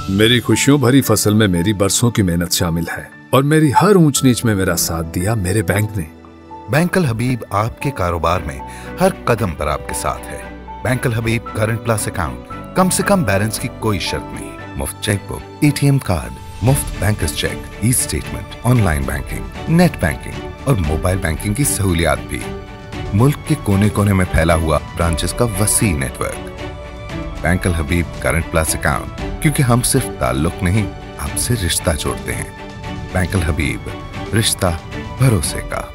मेरी खुशियों भरी फसल में मेरी बरसों की मेहनत शामिल है और मेरी हर ऊंच नीच में मेरा साथ दिया मेरे बैंक ने। बैंक अल हबीब आपके कारोबार में हर कदम पर आपके साथ है। Bank Al Habib current plus account, कम से कम बैलेंस की कोई शर्त नहीं, मुफ्त चेकबुक, एटीएम कार्ड, मुफ्त bankers cheque, e statement, online banking, net banking और मोबाइल बैंकिंग की सहूलियात भी। मुल्क के कोने कोने में फैला हुआ ब्रांचेस का वसी network. Bank Al Habib current plus account, क्योंकि हम सिर्फ ताल्लुक नहीं, आपसे रिश्ता जोड़ते हैं। बैंक अल हबीब, रिश्ता भरोसे का।